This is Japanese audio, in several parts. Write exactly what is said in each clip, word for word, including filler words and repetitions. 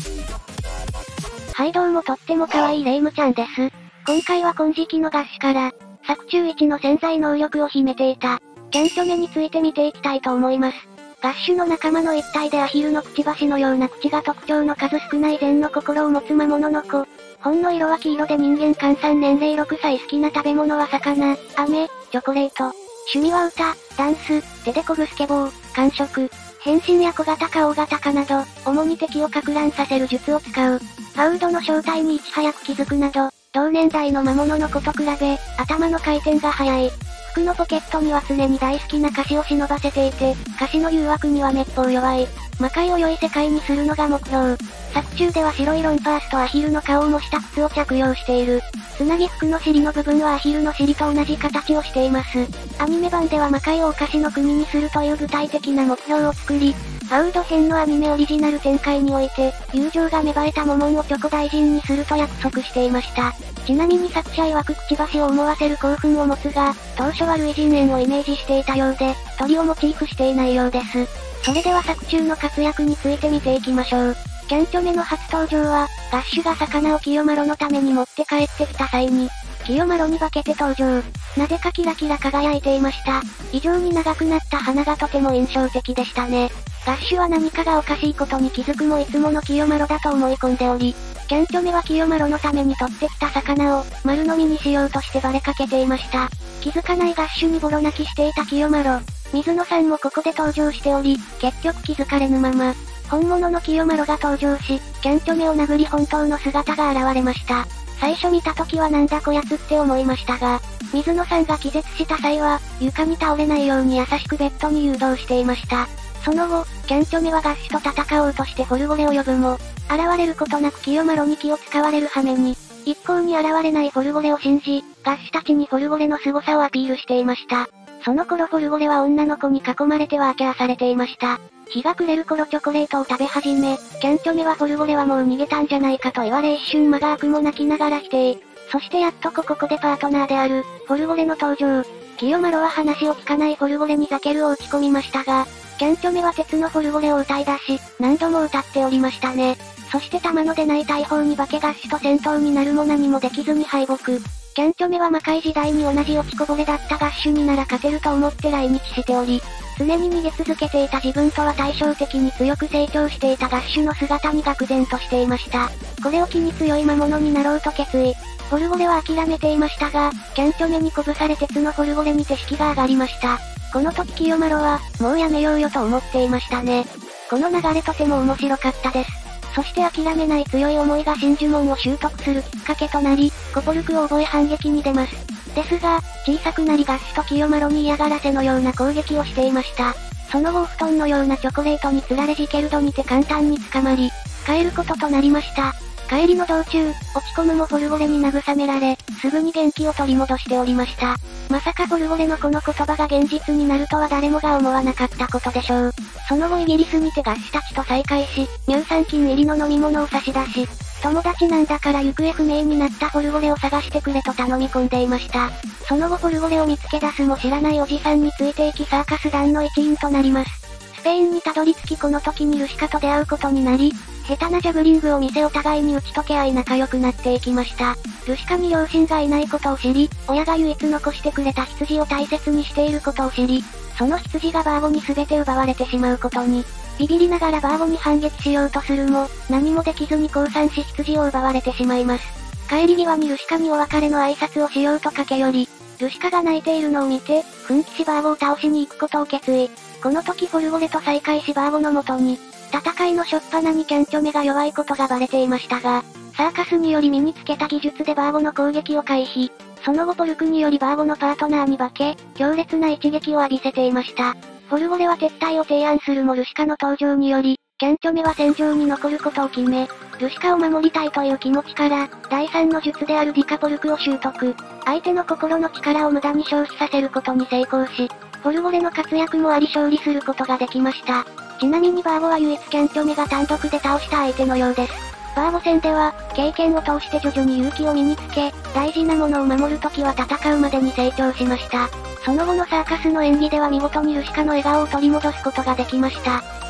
はいどうもとっても可愛いレイムちゃんです。今回は金色のガッシュから、作中一の潜在能力を秘めていた、キャンチョメについて見ていきたいと思います。ガッシュの仲間の一体でアヒルのくちばしのような口が特徴の数少ない善の心を持つ魔物の子。本の色は黄色で人間換算年齢ろくさい、好きな食べ物は魚、飴、チョコレート。趣味は歌、ダンス、手で漕ぐスケボー、感触。変身や小型か大型かなど、主に敵を撹乱させる術を使う。ファウドの正体にいち早く気づくなど、同年代の魔物の子と比べ、頭の回転が速い。服のポケットには常に大好きな菓子を忍ばせていて、菓子の誘惑にはめっぽう弱い。魔界を良い世界にするのが目標。作中では白いロンパースとアヒルの顔を模した靴を着用している。つなぎ服の尻の部分はアヒルの尻と同じ形をしています。アニメ版では魔界をお菓子の国にするという具体的な目標を作り、ファウド編のアニメオリジナル展開において、友情が芽生えたモモンをチョコ大臣にすると約束していました。ちなみに作者曰くくちばしを思わせる興奮を持つが、当初は類人猿をイメージしていたようで、鳥をモチーフしていないようです。それでは作中の活躍について見ていきましょう。キャンチョメの初登場は、ガッシュが魚を清丸のために持って帰ってきた際に、清丸に化けて登場。なぜかキラキラ輝いていました。異常に長くなった鼻がとても印象的でしたね。ガッシュは何かがおかしいことに気づくもいつもの清丸だと思い込んでおり、キャンチョメは清丸のために取ってきた魚を、丸飲みにしようとしてバレかけていました。気づかないガッシュにボロ泣きしていた清丸。水野さんもここで登場しており、結局気づかれぬまま、本物の清丸が登場し、キャンチョメを殴り本当の姿が現れました。最初見た時はなんだこやつって思いましたが、水野さんが気絶した際は、床に倒れないように優しくベッドに誘導していました。その後、キャンチョメはガッシュと戦おうとしてフォルゴレを呼ぶも、現れることなく清丸に気を使われる羽目に、一向に現れないフォルゴレを信じ、ガッシュたちにフォルゴレの凄さをアピールしていました。その頃フォルゴレは女の子に囲まれてワーキャーされていました。日が暮れる頃チョコレートを食べ始め、キャンチョメはフォルゴレはもう逃げたんじゃないかと言われ一瞬間が空くも泣きながら否定。そしてやっとここでパートナーである、フォルゴレの登場。清丸は話を聞かないフォルゴレにザケルを打ち込みましたが、キャンチョメは鉄のフォルゴレを歌い出し、何度も歌っておりましたね。そして弾の出ない大砲に化けガッシュと戦闘になるも何もできずに敗北。キャンチョメは魔界時代に同じ落ちこぼれだったガッシュになら勝てると思って来日しており、常に逃げ続けていた自分とは対照的に強く成長していたガッシュの姿に愕然としていました。これを機に強い魔物になろうと決意。フォルゴレは諦めていましたが、キャンチョメに鼓舞され鉄のフォルゴレに手式が上がりました。この時清丸は、もうやめようよと思っていましたね。この流れとても面白かったです。そして諦めない強い思いが真珠門を習得するきっかけとなり、コポルクを覚え反撃に出ます。ですが、小さくなりガッシュと清丸に嫌がらせのような攻撃をしていました。その後お布団のようなチョコレートに釣られジケルドにて簡単に捕まり、帰ることとなりました。帰りの道中、落ち込むもフォルゴレに慰められ、すぐに元気を取り戻しておりました。まさかフォルゴレのこの言葉が現実になるとは誰もが思わなかったことでしょう。その後イギリスにてガッシュたちと再会し、乳酸菌入りの飲み物を差し出し、友達なんだから行方不明になったフォルゴレを探してくれと頼み込んでいました。その後フォルゴレを見つけ出すも知らないおじさんについていきサーカス団の一員となります。スペインにたどり着きこの時にルシカと出会うことになり、下手なジャグリングを見せお互いに打ち解け合い仲良くなっていきました。ルシカに両親がいないことを知り、親が唯一残してくれた羊を大切にしていることを知り、その羊がバーゴに全て奪われてしまうことに、ビビりながらバーゴに反撃しようとするも、何もできずに降参し羊を奪われてしまいます。帰り際にルシカにお別れの挨拶をしようと駆け寄り、ルシカが泣いているのを見て、奮起しバーゴを倒しに行くことを決意。この時フォルゴレと再会しバーゴの元に、戦いの初っ端にキャンチョメが弱いことがバレていましたが、サーカスにより身につけた技術でバーゴの攻撃を回避。その後ポルクによりバーゴのパートナーに化け、強烈な一撃を浴びせていました。フォルゴレは撤退を提案するもルシカの登場により、キャンチョメは戦場に残ることを決め、ルシカを守りたいという気持ちから、第三の術であるディカポルクを習得。相手の心の力を無駄に消費させることに成功し、フォルゴレの活躍もあり勝利することができました。ちなみにバーゴは唯一キャンチョメが単独で倒した相手のようです。バーゴ戦では、経験を通して徐々に勇気を身につけ、大事なものを守るときは戦うまでに成長しました。その後のサーカスの演技では見事にルシカの笑顔を取り戻すことができました。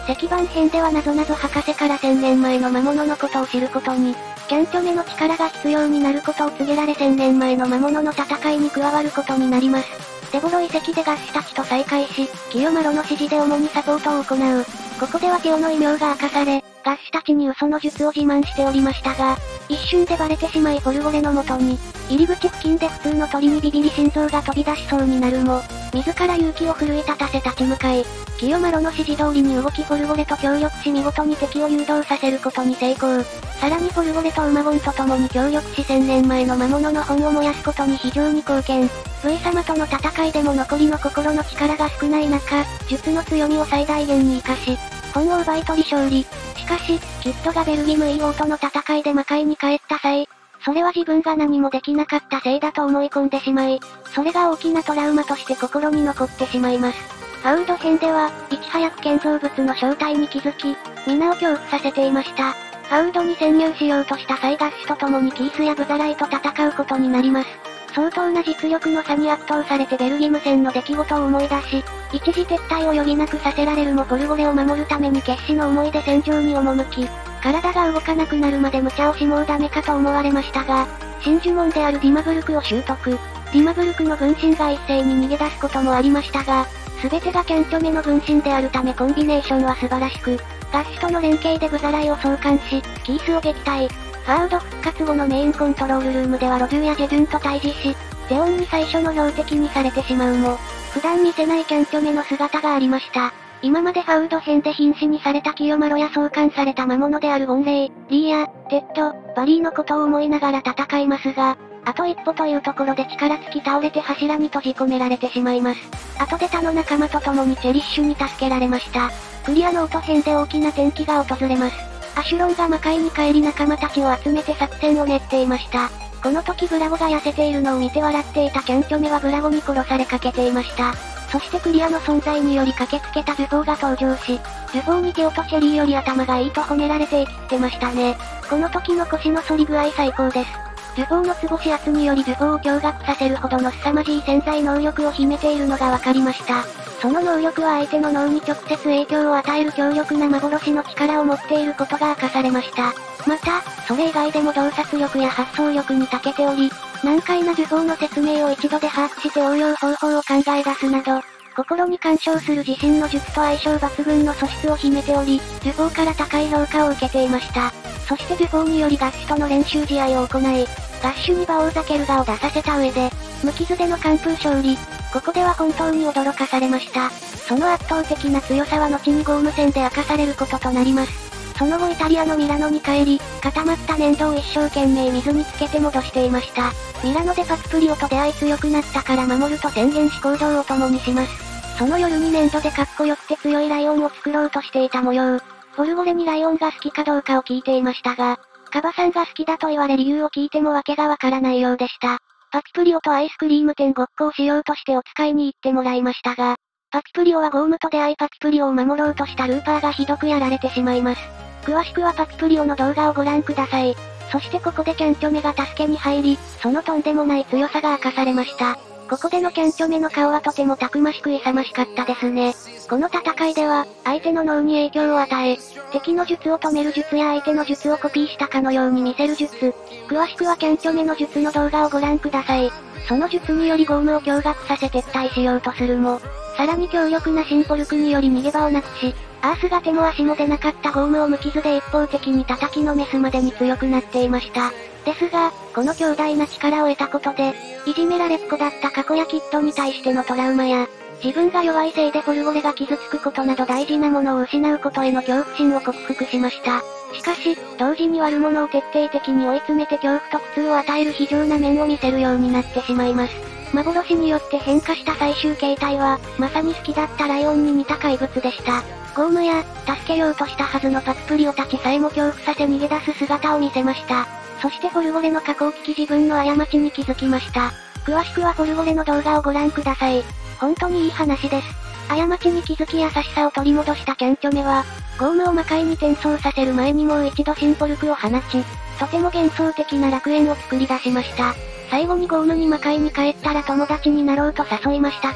石板編ではなぞなぞ博士からせんねんまえの魔物のことを知ることに、キャンチョメの力が必要になることを告げられせんねんまえの魔物の戦いに加わることになります。デボロ遺跡でガッシュたちと再会し、キヨマロの指示で主にサポートを行う。ここではキヨの異名が明かされ、ガッシュたちに嘘の術を自慢しておりましたが、一瞬でバレてしまいフォルゴレの元に、入り口付近で普通の鳥にビビり心臓が飛び出しそうになるも、自ら勇気を奮い立たせ立ち向かい、キヨマロの指示通りに動きフォルゴレと協力し見事に敵を誘導させることに成功。さらにフォルゴレとウマゴンと共に協力しせんねんまえの魔物の本を燃やすことに非常に貢献。V 様との戦いでも残りの心の力が少ない中、術の強みを最大限に活かし、本を奪い取り勝利。しかし、キッドがベルギムイ王との戦いで魔界に帰った際、それは自分が何もできなかったせいだと思い込んでしまい、それが大きなトラウマとして心に残ってしまいます。ファウド編では、いち早く建造物の正体に気づき、皆を恐怖させていました。ファウドに潜入しようとした際ガッシュと共にキースやブザライと戦うことになります。相当な実力の差に圧倒されてベルギム戦の出来事を思い出し、一時撤退を余儀なくさせられるもフォルゴレを守るために決死の思いで戦場に赴き、体が動かなくなるまで無茶をしもうダメかと思われましたが、真呪文であるディマブルクを習得。ディマブルクの分身が一斉に逃げ出すこともありましたが、すべてがキャンチョメの分身であるためコンビネーションは素晴らしく、ガッシュとの連携でブザライを送還し、キースを撃退。ファウド復活後のメインコントロールルームではロジュやジェジュンと対峙し、ゼオンに最初の標的にされてしまうも、普段見せないキャンチョメの姿がありました。今までファウド編で瀕死にされたキヨマロや送還された魔物であるゴンレイ、リーや、テッド、バリーのことを思いながら戦いますが、あと一歩というところで力尽き倒れて柱に閉じ込められてしまいます。後で他の仲間と共にチェリッシュに助けられました。クリアの音編で大きな転機が訪れます。アシュロンが魔界に帰り仲間たちを集めて作戦を練っていました。この時ブラゴが痩せているのを見て笑っていたキャンチョメはブラゴに殺されかけていました。そしてクリアの存在により駆けつけたジュボーが登場し、ジュボーにテオとシェリーより頭がいいと褒められて生きってましたね。この時の腰の反り具合最高です。ジュボーのツボ指圧によりジュボーを驚愕させるほどの凄まじい潜在能力を秘めているのが分かりました。その能力は相手の脳に直接影響を与える強力な幻の力を持っていることが明かされました。また、それ以外でも洞察力や発想力に長けており、難解な呪法の説明を一度で把握して応用方法を考え出すなど、心に干渉する自身の術と相性抜群の素質を秘めており、呪法から高い評価を受けていました。そして呪法によりガッシュとの練習試合を行い、ガッシュにバオーザケルガを出させた上で、無傷での完封勝利。ここでは本当に驚かされました。その圧倒的な強さは後にゴーム戦で明かされることとなります。その後イタリアのミラノに帰り、固まった粘土を一生懸命水につけて戻していました。ミラノでパツプリオと出会い強くなったから守ると宣言し行動を共にします。その夜に粘土でかっこよくて強いライオンを作ろうとしていた模様。フォルゴレにライオンが好きかどうかを聞いていましたが、カバさんが好きだと言われ理由を聞いても訳がわからないようでした。パピプリオとアイスクリーム店ごっこをしようとしてお使いに行ってもらいましたが、パピプリオはゴームと出会いパピプリオを守ろうとしたルーパーがひどくやられてしまいます。詳しくはパピプリオの動画をご覧ください。そしてここでキャンチョメが助けに入り、そのとんでもない強さが明かされました。ここでのキャンチョメの顔はとてもたくましく勇ましかったですね。この戦いでは、相手の脳に影響を与え、敵の術を止める術や相手の術をコピーしたかのように見せる術。詳しくはキャンチョメの術の動画をご覧ください。その術によりゴームを驚愕させ撤退しようとするも、さらに強力なシンポルクにより逃げ場をなくし、アースが手も足も出なかったゴームを無傷で一方的に叩きのめすまでに強くなっていました。ですが、この強大な力を得たことで、いじめられっ子だった過去やキッドに対してのトラウマや、自分が弱いせいでフォルゴレが傷つくことなど大事なものを失うことへの恐怖心を克服しました。しかし、同時に悪者を徹底的に追い詰めて恐怖と苦痛を与える非常な面を見せるようになってしまいます。幻によって変化した最終形態は、まさに好きだったライオンに似た怪物でした。ゴームや、助けようとしたはずのパツプリオたちさえも恐怖させ逃げ出す姿を見せました。そしてフォルゴレの過去を聞き自分の過ちに気づきました。詳しくはフォルゴレの動画をご覧ください。本当にいい話です。過ちに気づき優しさを取り戻したキャンチョメは、ゴームを魔界に転送させる前にもう一度シンポルクを放ち、とても幻想的な楽園を作り出しました。最後にゴームに魔界に帰ったら友達になろうと誘いましたが、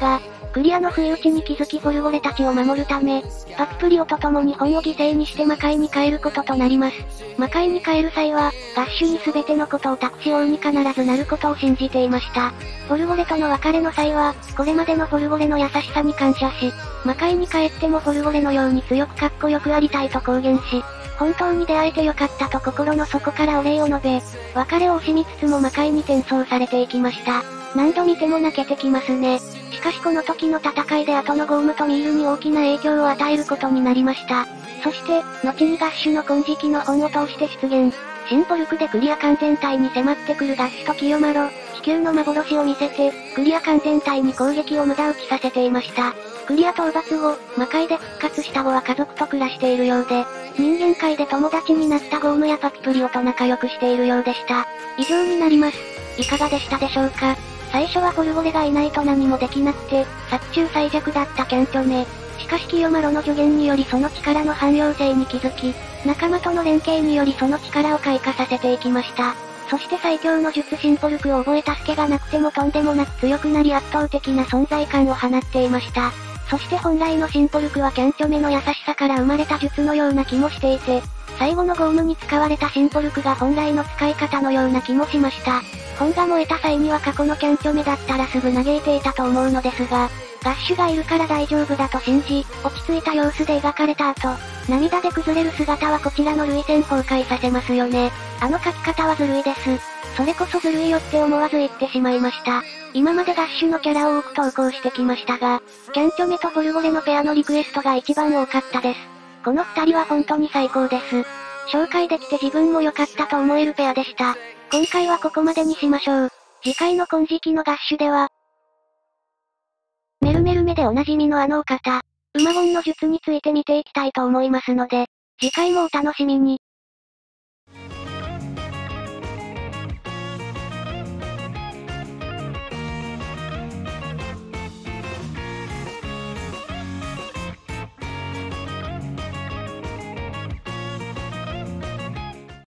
クリアの不意打ちに気づきフォルゴレたちを守るため、パクプリオと共に本を犠牲にして魔界に帰ることとなります。魔界に帰る際は、ガッシュに全てのことを託し王に必ずなることを信じていました。フォルゴレとの別れの際は、これまでのフォルゴレの優しさに感謝し、魔界に帰ってもフォルゴレのように強くかっこよくありたいと公言し、本当に出会えてよかったと心の底からお礼を述べ、別れを惜しみつつも魔界に転送されていきました。何度見ても泣けてきますね。しかしこの時の戦いで後のゴームとミールに大きな影響を与えることになりました。そして、後にガッシュの金色の本を通して出現。シンポルクでクリア完全体に迫ってくるガッシュとキヨマロ、地球の幻を見せて、クリア完全体に攻撃を無駄打ちさせていました。クリア討伐後、魔界で復活した後は家族と暮らしているようで、人間界で友達になったゴームやパクプリオと仲良くしているようでした。以上になります。いかがでしたでしょうか？最初はフォルゴレがいないと何もできなくて、作中最弱だったキャンチョメ。しかしキヨマロの助言によりその力の汎用性に気づき、仲間との連携によりその力を開花させていきました。そして最強の術シンポルクを覚え助けがなくてもとんでもなく強くなり圧倒的な存在感を放っていました。そして本来のシンポルクはキャンチョメの優しさから生まれた術のような気もしていて、最後のゴームに使われたシンポルクが本来の使い方のような気もしました。本が燃えた際には過去のキャンチョメだったらすぐ嘆いていたと思うのですが、ガッシュがいるから大丈夫だと信じ、落ち着いた様子で描かれた後、涙で崩れる姿はこちらの涙腺崩壊させますよね。あの描き方はずるいです。それこそずるいよって思わず言ってしまいました。今までガッシュのキャラを多く投稿してきましたが、キャンチョメとフォルゴレのペアのリクエストが一番多かったです。この二人は本当に最高です。紹介できて自分も良かったと思えるペアでした。今回はここまでにしましょう。次回の金色のガッシュでは、メルメルメでおなじみのあのお方、馬ゴンの術について見ていきたいと思いますので、次回もお楽しみに。